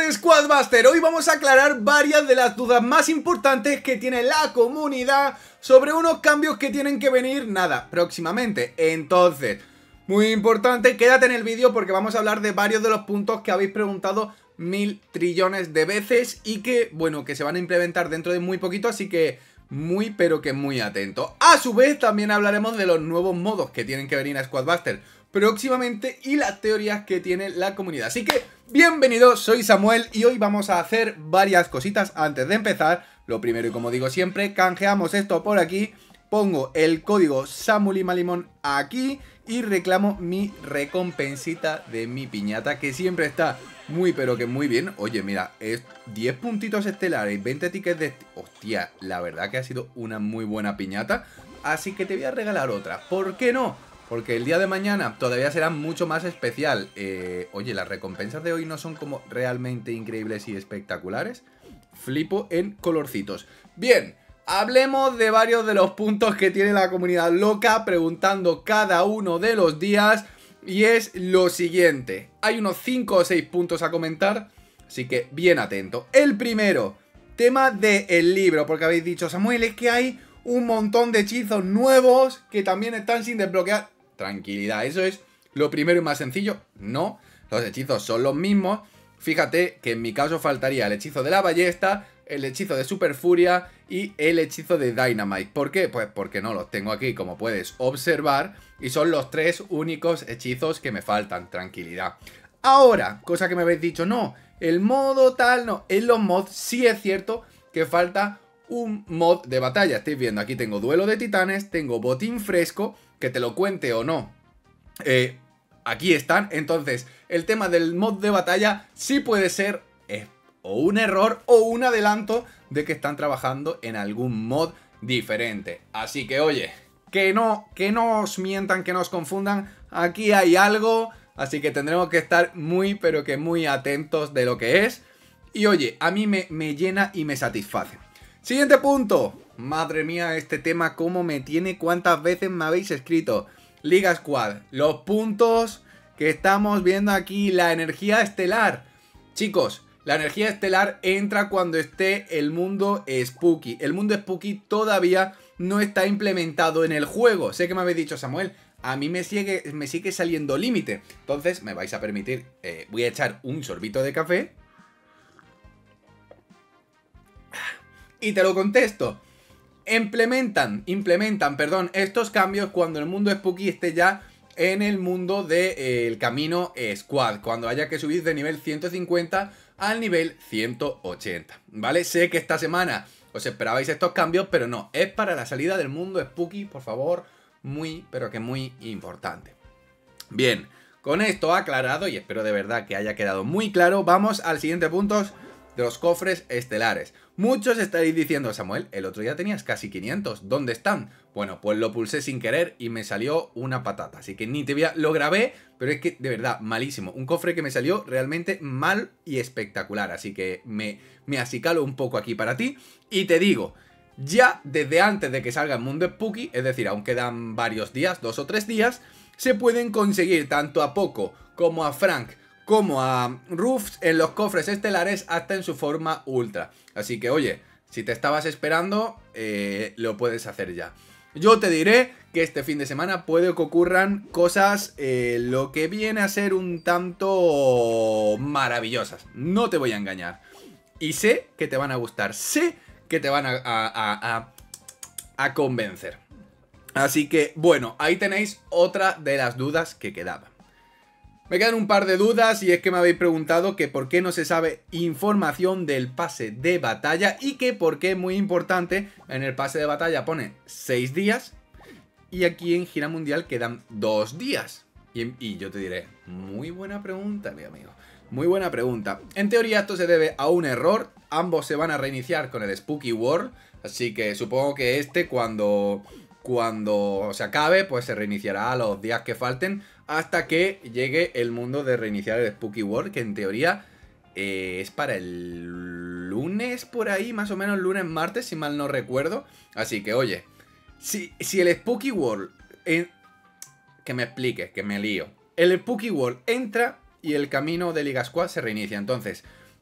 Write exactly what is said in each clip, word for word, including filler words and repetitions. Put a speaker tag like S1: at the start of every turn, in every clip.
S1: Squadbuster, hoy vamos a aclarar varias de las dudas más importantes que tiene la comunidad sobre unos cambios que tienen que venir, nada, próximamente. Entonces, muy importante, quédate en el vídeo porque vamos a hablar de varios de los puntos que habéis preguntado mil trillones de veces y que, bueno, que se van a implementar dentro de muy poquito, así que muy pero que muy atento. A su vez, también hablaremos de los nuevos modos que tienen que venir a Squadbuster próximamente y las teorías que tiene la comunidad. Así que, bienvenidos, soy Samuel y hoy vamos a hacer varias cositas antes de empezar. Lo primero, y como digo siempre, canjeamos esto por aquí, pongo el código SamuLimalimón aquí y reclamo mi recompensita de mi piñata, que siempre está muy pero que muy bien. Oye, mira, es diez puntitos estelares, veinte tickets de... Hostia, la verdad que ha sido una muy buena piñata, así que te voy a regalar otra. ¿Por qué no? Porque el día de mañana todavía será mucho más especial. Eh, oye, las recompensas de hoy no son como realmente increíbles y espectaculares. Flipo en colorcitos. Bien, hablemos de varios de los puntos que tiene la comunidad loca preguntando cada uno de los días. Y es lo siguiente. Hay unos cinco o seis puntos a comentar, así que bien atento. El primero, tema del libro, porque habéis dicho, Samuel, es que hay un montón de hechizos nuevos que también están sin desbloquear. Tranquilidad, eso es lo primero y más sencillo. No, los hechizos son los mismos. Fíjate que en mi caso faltaría el hechizo de la ballesta, el hechizo de super furia y el hechizo de dynamite. ¿Por qué? Pues porque no los tengo aquí, como puedes observar, y son los tres únicos hechizos que me faltan. Tranquilidad. Ahora, cosa que me habéis dicho, no, el modo tal, no, en los mods sí es cierto que falta un mod de batalla. Estáis viendo, aquí tengo duelo de titanes, tengo botín fresco, que te lo cuente o no, eh, aquí están. Entonces, el tema del mod de batalla sí puede ser eh, o un error o un adelanto de que están trabajando en algún mod diferente. Así que, oye, que no, que no os mientan, que no os confundan, aquí hay algo, así que tendremos que estar muy, pero que muy atentos de lo que es. Y oye, a mí me, me llena y me satisface. Siguiente punto. Madre mía, este tema cómo me tiene, cuántas veces me habéis escrito. Liga Squad, los puntos que estamos viendo aquí, la energía estelar. Chicos, la energía estelar entra cuando esté el mundo Spooky. El mundo Spooky todavía no está implementado en el juego. Sé que me habéis dicho, Samuel, a mí me sigue, me sigue saliendo límite. Entonces me vais a permitir, eh, voy a echar un sorbito de café y te lo contesto. Implementan, implementan, perdón, estos cambios cuando el mundo Spooky esté ya en el mundo del de, eh, camino Squad, cuando haya que subir de nivel ciento cincuenta al nivel ciento ochenta, ¿vale? Sé que esta semana os esperabais estos cambios, pero no, es para la salida del mundo Spooky, por favor, muy, pero que muy importante. Bien, con esto aclarado, y espero de verdad que haya quedado muy claro, vamos al siguiente punto de los cofres estelares. Muchos estaréis diciendo, Samuel, el otro día tenías casi quinientos, ¿dónde están? Bueno, pues lo pulsé sin querer y me salió una patata, así que ni te voy a... Lo grabé, pero es que, de verdad, malísimo. Un cofre que me salió realmente mal y espectacular, así que me, me acicalo un poco aquí para ti. Y te digo, ya desde antes de que salga el mundo Spooky, es decir, aún quedan varios días, dos o tres días, se pueden conseguir tanto a Poco como a Frank como a Ruffs en los cofres estelares hasta en su forma ultra. Así que, oye, si te estabas esperando, eh, lo puedes hacer ya. Yo te diré que este fin de semana puede que ocurran cosas, eh, lo que viene a ser un tanto maravillosas. No te voy a engañar. Y sé que te van a gustar, sé que te van a, a, a, a, a convencer. Así que, bueno, ahí tenéis otra de las dudas que quedaban. Me quedan un par de dudas y es que me habéis preguntado que por qué no se sabe información del pase de batalla y que por qué, muy importante, en el pase de batalla pone seis días y aquí en Gira Mundial quedan dos días. Y, y yo te diré, muy buena pregunta, mi amigo, muy buena pregunta. En teoría esto se debe a un error, ambos se van a reiniciar con el Spooky World, así que supongo que este cuando... Cuando se acabe, pues se reiniciará a los días que falten hasta que llegue el mundo de reiniciar el Spooky World, que en teoría eh, es para el lunes por ahí, más o menos lunes, martes, si mal no recuerdo. Así que, oye, si, si el Spooky World... Eh, que me explique, que me lío. El Spooky World entra y el camino de Liga Squad se reinicia. Entonces,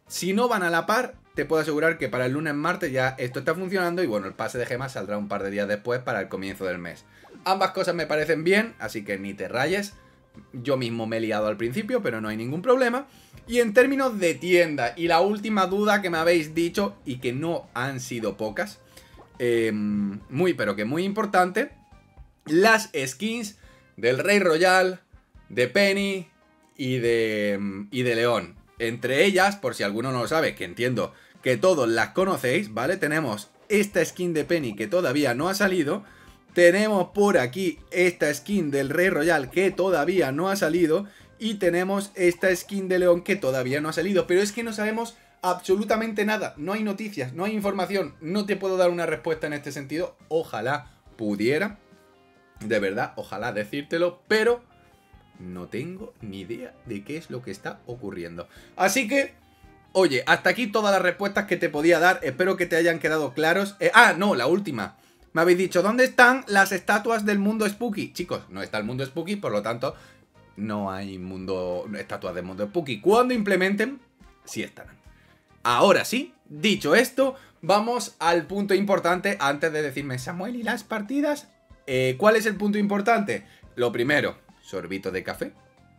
S1: Si no van a la par, te puedo asegurar que para el lunes martes ya esto está funcionando y bueno, el pase de gemas saldrá un par de días después para el comienzo del mes. Ambas cosas me parecen bien, así que ni te rayes. Yo mismo me he liado al principio, pero no hay ningún problema. Y en términos de tienda, y la última duda que me habéis dicho, y que no han sido pocas, eh, muy pero que muy importante, las skins del Rey Royal, de Penny y de, y de León. Entre ellas, por si alguno no lo sabe, que entiendo que todos las conocéis, ¿vale? Tenemos esta skin de Penny que todavía no ha salido. Tenemos por aquí esta skin del Rey Royal que todavía no ha salido. Y tenemos esta skin de León que todavía no ha salido. Pero es que no sabemos absolutamente nada. No hay noticias, no hay información. No te puedo dar una respuesta en este sentido. Ojalá pudiera. De verdad, ojalá decírtelo. Pero no tengo ni idea de qué es lo que está ocurriendo. Así que, oye, hasta aquí todas las respuestas que te podía dar. Espero que te hayan quedado claros. Eh, ah, no, la última. Me habéis dicho, ¿dónde están las estatuas del mundo Spooky? Chicos, no está el mundo Spooky, por lo tanto, no hay mundo estatuas del mundo Spooky. Cuando implementen, sí estarán. Ahora sí, dicho esto, vamos al punto importante antes de decirme, Samuel, ¿y las partidas? Eh, ¿Cuál es el punto importante? Lo primero, sorbito de café.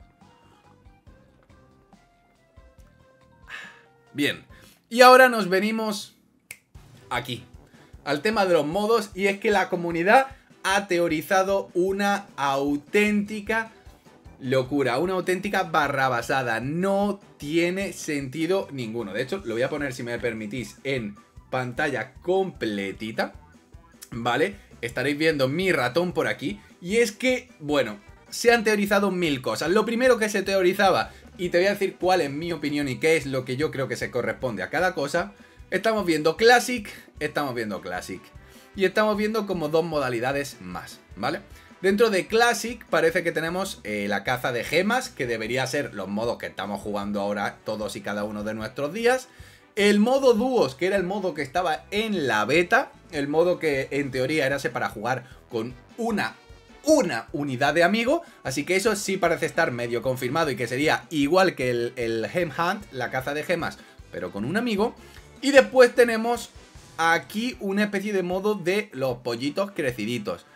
S1: Bien, y ahora nos venimos aquí, al tema de los modos, y es que la comunidad ha teorizado una auténtica locura, una auténtica barrabasada. No tiene sentido ninguno. De hecho, lo voy a poner, si me permitís, en pantalla completita, ¿vale? Estaréis viendo mi ratón por aquí. Y es que, bueno, se han teorizado mil cosas. Lo primero que se teorizaba, y te voy a decir cuál es mi opinión y qué es lo que yo creo que se corresponde a cada cosa. Estamos viendo Classic, estamos viendo Classic. Y estamos viendo como dos modalidades más, ¿vale? Dentro de Classic parece que tenemos eh, la caza de gemas, que debería ser los modos que estamos jugando ahora todos y cada uno de nuestros días. El modo dúos, que era el modo que estaba en la beta, el modo que en teoría era para jugar con una, una unidad de amigo. Así que eso sí parece estar medio confirmado y que sería igual que el, el Gem Hunt, la caza de gemas, pero con un amigo. Y después tenemos aquí una especie de modo de los pollitos creciditos.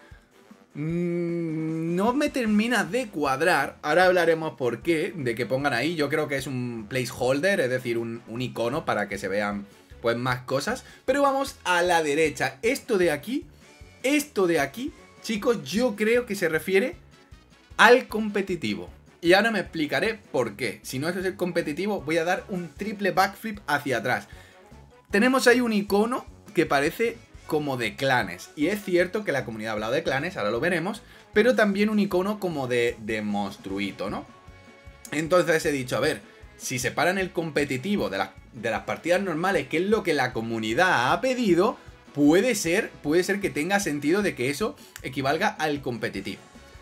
S1: Mm, no me termina de cuadrar. Ahora hablaremos por qué, de que pongan ahí. Yo creo que es un placeholder, es decir, un, un icono para que se vean pues más cosas. Pero vamos a la derecha. Esto de aquí, esto de aquí, chicos, yo creo que se refiere al competitivo. Y ahora me explicaré por qué. Si no es el competitivo, voy a dar un triple backflip hacia atrás. Tenemos ahí un icono que parece como de clanes. Y es cierto que la comunidad ha hablado de clanes, ahora lo veremos. Pero también un icono como de, de monstruito, ¿no? Entonces he dicho, a ver, si separan el competitivo de, la, de las partidas normales, que es lo que la comunidad ha pedido, puede ser, puede ser que tenga sentido de que eso equivalga al competitivo.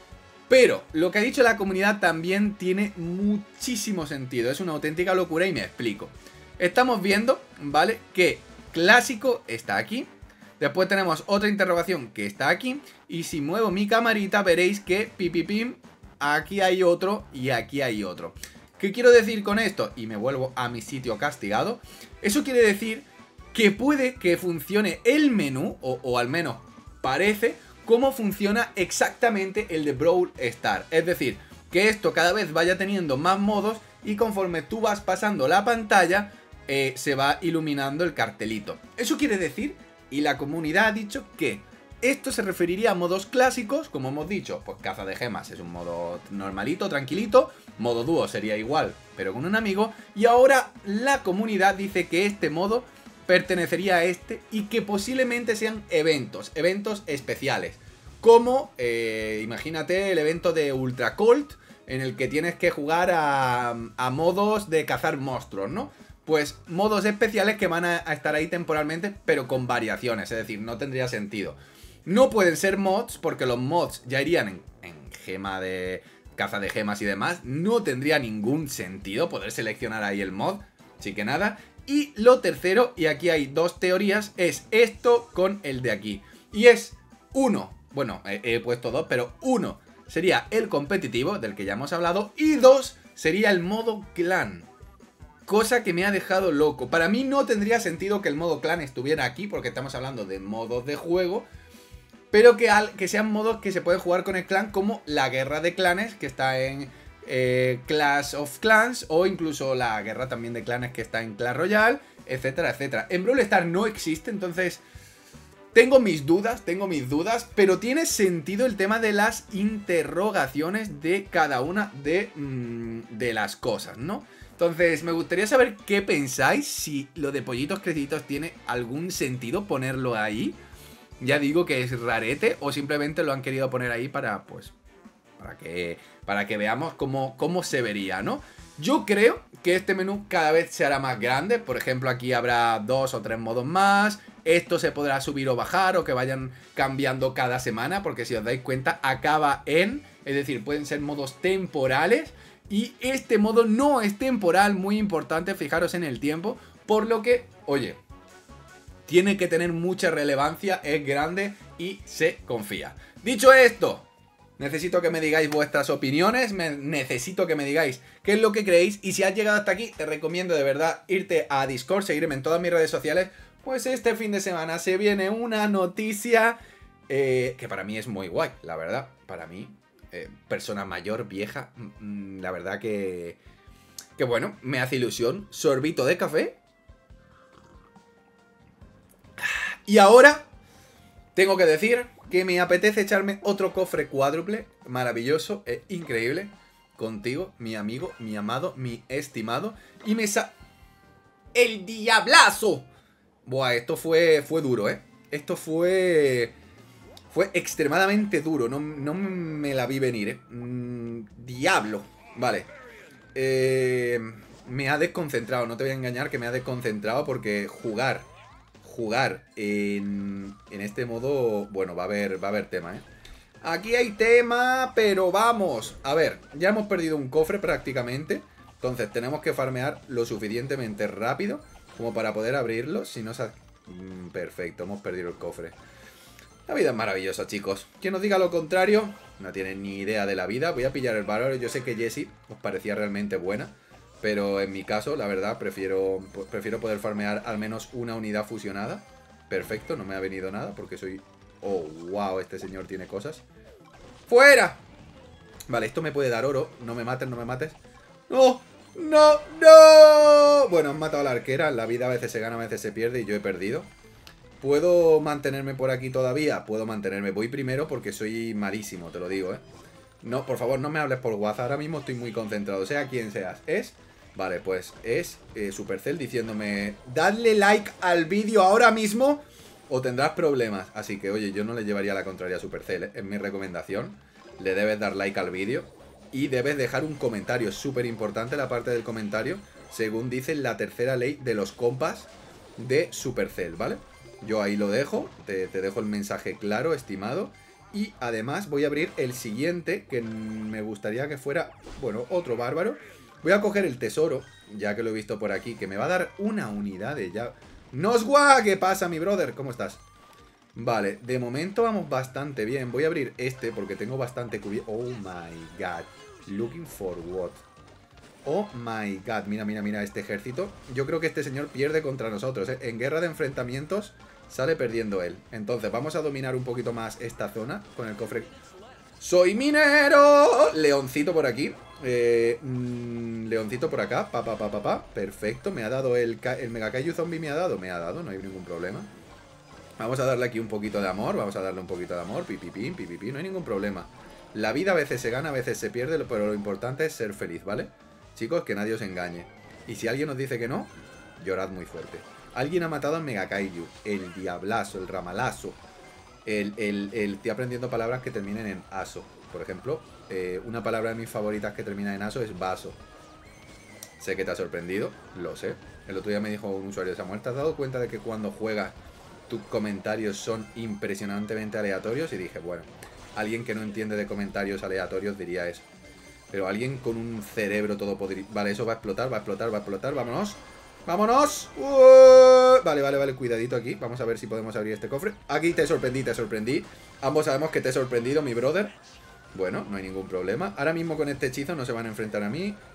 S1: Pero lo que ha dicho la comunidad también tiene muchísimo sentido. Es una auténtica locura y me explico. Estamos viendo, ¿vale? Que clásico está aquí. Después tenemos otra interrogación que está aquí. Y si muevo mi camarita veréis que pipipim, aquí hay otro y aquí hay otro. ¿Qué quiero decir con esto? Y me vuelvo a mi sitio castigado. Eso quiere decir que puede que funcione el menú, o, o al menos parece, cómo funciona exactamente el de Brawl Stars. Es decir, que esto cada vez vaya teniendo más modos y conforme tú vas pasando la pantalla, eh, se va iluminando el cartelito. Eso quiere decir, y la comunidad ha dicho que esto se referiría a modos clásicos, como hemos dicho, pues caza de gemas es un modo normalito, tranquilito, modo dúo sería igual, pero con un amigo, y ahora la comunidad dice que este modo pertenecería a este y que posiblemente sean eventos, eventos especiales, como, eh, imagínate el evento de Ultra Colt, en el que tienes que jugar a, a modos de cazar monstruos, ¿no? Pues modos especiales que van a, a estar ahí temporalmente, pero con variaciones, es decir, no tendría sentido. No pueden ser mods, porque los mods ya irían en, en gema de caza de gemas y demás. No tendría ningún sentido poder seleccionar ahí el mod, así que nada. Y lo tercero, y aquí hay dos teorías, es esto con el de aquí. Y es uno, bueno, he, he puesto dos, pero uno sería el competitivo, del que ya hemos hablado, y dos sería el modo clan. cosa que me ha dejado loco. Para mí no tendría sentido que el modo clan estuviera aquí, porque estamos hablando de modos de juego, pero que, al, que sean modos que se pueden jugar con el clan, como la guerra de clanes, que está en eh, Clash of Clans, o incluso la guerra también de clanes que está en Clash Royale, etcétera, etcétera. En Brawl Stars no existe, entonces tengo mis dudas, tengo mis dudas, pero tiene sentido el tema de las interrogaciones de cada una de, mmm, de las cosas, ¿no? Entonces, me gustaría saber qué pensáis, si lo de pollitos creciditos tiene algún sentido ponerlo ahí. Ya digo que es rarete, o simplemente lo han querido poner ahí para, pues, para que, para que veamos cómo, cómo se vería, ¿no? Yo creo que este menú cada vez se hará más grande. Por ejemplo, aquí habrá dos o tres modos más. Esto se podrá subir o bajar, o que vayan cambiando cada semana, porque si os dais cuenta, acaba en... Es decir, pueden ser modos temporales. Y este modo no es temporal, muy importante, fijaros en el tiempo. Por lo que, oye, tiene que tener mucha relevancia, es grande y se confía. Dicho esto, necesito que me digáis vuestras opiniones, me, necesito que me digáis qué es lo que creéis. Y si has llegado hasta aquí, te recomiendo de verdad irte a Discord, seguirme en todas mis redes sociales. Pues este fin de semana se viene una noticia eh, que para mí es muy guay, la verdad. Para mí, eh, persona mayor, vieja, mmm, la verdad que, que bueno, me hace ilusión. Sorbito de café. Y ahora tengo que decir que me apetece echarme otro cofre cuádruple, maravilloso, e increíble, contigo, mi amigo, mi amado, mi estimado. Y me sa... ¡El diablazo! Buah, esto fue, fue duro, ¿eh? Esto fue... Fue extremadamente duro, no, no me la vi venir, ¿eh? Mm, diablo. Vale. Eh, me ha desconcentrado, no te voy a engañar que me ha desconcentrado, porque jugar... Jugar en, en este modo, bueno, va a haber, va a haber tema, ¿eh? Aquí hay tema, pero vamos. A ver, ya hemos perdido un cofre prácticamente. Entonces tenemos que farmear lo suficientemente rápido como para poder abrirlo. Si no se ha... mm, perfecto, hemos perdido el cofre. La vida es maravillosa, chicos. Quien nos diga lo contrario no tiene ni idea de la vida. Voy a pillar el valor. Yo sé que Jessie os parecía realmente buena, pero en mi caso, la verdad, prefiero, prefiero poder farmear al menos una unidad fusionada. Perfecto, no me ha venido nada porque soy... Oh, wow, este señor tiene cosas. ¡Fuera! Vale, esto me puede dar oro. No me mates, no me mates. ¡No! ¡No! ¡No! Bueno, han matado a la arquera. La vida a veces se gana, a veces se pierde y yo he perdido. ¿Puedo mantenerme por aquí todavía? Puedo mantenerme. Voy primero porque soy malísimo, te lo digo, ¿eh? No, por favor, no me hables por WhatsApp. Ahora mismo estoy muy concentrado. Sea quien seas. Es... Vale, pues es eh, Supercell diciéndome: dadle like al vídeo ahora mismo o tendrás problemas. Así que, oye, yo no le llevaría la contraria a Supercell, ¿eh? Es mi recomendación. Le debes dar like al vídeo y debes dejar un comentario. Es súper importante la parte del comentario, según dice la tercera ley de los compas de Supercell, ¿vale? Yo ahí lo dejo, te, te dejo el mensaje claro, estimado. Y además voy a abrir el siguiente, que me gustaría que fuera, bueno, otro bárbaro. Voy a coger el tesoro, ya que lo he visto por aquí, que me va a dar una unidad de ya... ¡Nosgua! ¿Qué pasa, mi brother? ¿Cómo estás? Vale, de momento vamos bastante bien. Voy a abrir este porque tengo bastante cubierto. Oh my god. Looking for what? Oh my god. Mira, mira, mira este ejército. Yo creo que este señor pierde contra nosotros, ¿eh? En guerra de enfrentamientos sale perdiendo él. Entonces vamos a dominar un poquito más esta zona con el cofre. ¡Soy minero! Leoncito por aquí. Eh, mmm, leoncito por acá. Pa, pa, pa, pa, pa. Perfecto. Me ha dado el, el Mega Kaiju Zombie. Me ha dado. Me ha dado. No hay ningún problema. Vamos a darle aquí un poquito de amor. Vamos a darle un poquito de amor. Pipipín, pipipín. No hay ningún problema. La vida a veces se gana, a veces se pierde. Pero lo importante es ser feliz, ¿vale? Chicos, que nadie os engañe. Y si alguien os dice que no, llorad muy fuerte. Alguien ha matado al Mega Kaiju. El diablazo, el ramalazo. El, el, el, estoy aprendiendo palabras que terminen en aso. Por ejemplo, eh, una palabra de mis favoritas que termina en aso es vaso. Sé que te ha sorprendido, lo sé. El otro día me dijo un usuario: Samuel, ¿te has dado cuenta de que cuando juegas tus comentarios son impresionantemente aleatorios? Y dije, bueno, alguien que no entiende de comentarios aleatorios diría eso. Pero alguien con un cerebro todo podrido... Vale, eso va a explotar, va a explotar, va a explotar. Vámonos. ¡Vámonos! Uh, vale, vale, vale, cuidadito aquí. Vamos a ver si podemos abrir este cofre. Aquí te sorprendí, te sorprendí. Ambos sabemos que te he sorprendido, mi brother. Bueno, no hay ningún problema. Ahora mismo con este hechizo no se van a enfrentar a mí.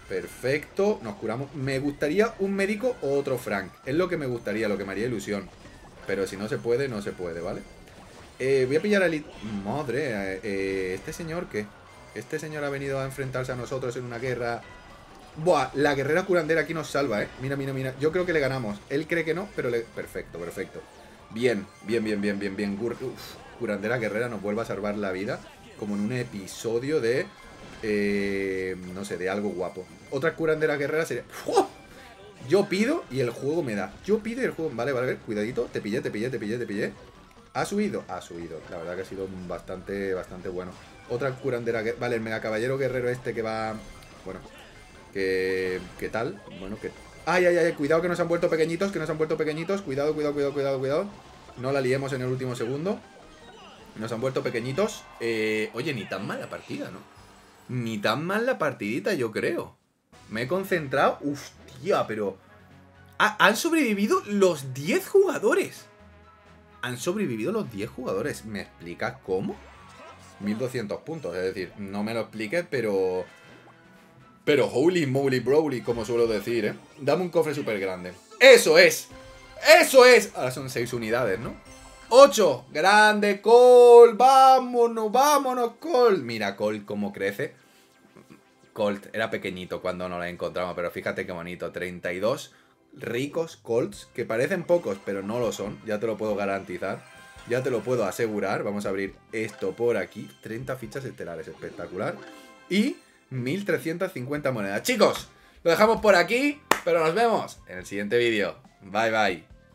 S1: Perfecto, nos curamos. Me gustaría un médico o otro Frank. Es lo que me gustaría, lo que me haría ilusión. Pero si no se puede, no se puede, ¿vale? Eh, voy a pillar al... Madre, eh, eh, ¿este señor qué? Este señor ha venido a enfrentarse a nosotros en una guerra... Buah, la guerrera curandera aquí nos salva, ¿eh? Mira, mira, mira. Yo creo que le ganamos. Él cree que no, pero le... Perfecto, perfecto. Bien, bien, bien, bien, bien, bien. Uf, curandera guerrera nos vuelve a salvar la vida. Como en un episodio de... Eh, no sé, de algo guapo. Otra curandera guerrera sería... ¡Oh! Yo pido y el juego me da. Yo pido y el juego... Vale, vale, vale. Cuidadito. Te pillé, te pillé, te pillé, te pillé. ¿Ha subido? Ha subido. La verdad que ha sido bastante, bastante bueno. Otra curandera... Vale, el mega caballero guerrero este que va... Bueno... ¿Qué, ¿Qué tal? Bueno, que... ¡Ay, ay, ay! Cuidado que nos han vuelto pequeñitos, que nos han vuelto pequeñitos. Cuidado, cuidado, cuidado, cuidado, cuidado. No la liemos en el último segundo. Nos han vuelto pequeñitos. Eh, oye, ni tan mal la partida, ¿no? Ni tan mal la partidita, yo creo. Me he concentrado. ¡Hostia! Pero... Ha, han sobrevivido los diez jugadores. Han sobrevivido los diez jugadores. ¿Me explicas cómo? mil doscientos puntos. Es decir, no me lo expliques, pero... Pero holy moly broly, como suelo decir, ¿eh? Dame un cofre súper grande. ¡Eso es! ¡Eso es! Ahora son seis unidades, ¿no? ¡ocho! ¡Grande, Colt! ¡Vámonos, vámonos, Colt! Mira, Colt cómo crece. Colt era pequeñito cuando nos la encontramos, pero fíjate qué bonito. treinta y dos ricos Colts, que parecen pocos, pero no lo son. Ya te lo puedo garantizar. Ya te lo puedo asegurar. Vamos a abrir esto por aquí. treinta fichas estelares, espectacular. Y... mil trescientas cincuenta monedas. Chicos, lo dejamos por aquí, pero nos vemos en el siguiente vídeo. Bye, bye.